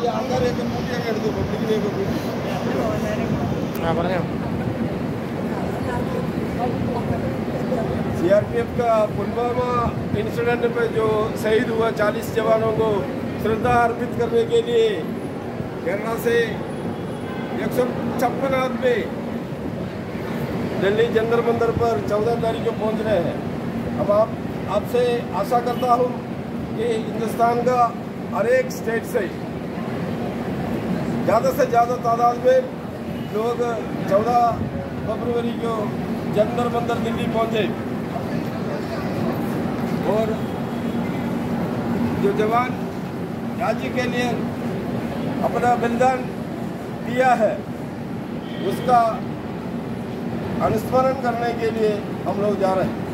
CRPF का Pulwama incident पे जो शहीद हुआ 40 जवानों को श्रद्धा अर्पित करने के लिए केरला से 156 आदमी दिल्ली जंतर मंतर पर 14 तारीख को पहुंच रहे हैं। अब आपसे आशा करता हूं कि हिंदुस्तान का हर एक स्टेट से ज़्यादा तादाद में लोग 14 फरवरी को जंतर मंतर दिल्ली पहुंचे और जो जवान राज्य के लिए अपना बलिदान दिया है उसका अनुस्मरण करने के लिए हम लोग जा रहे हैं।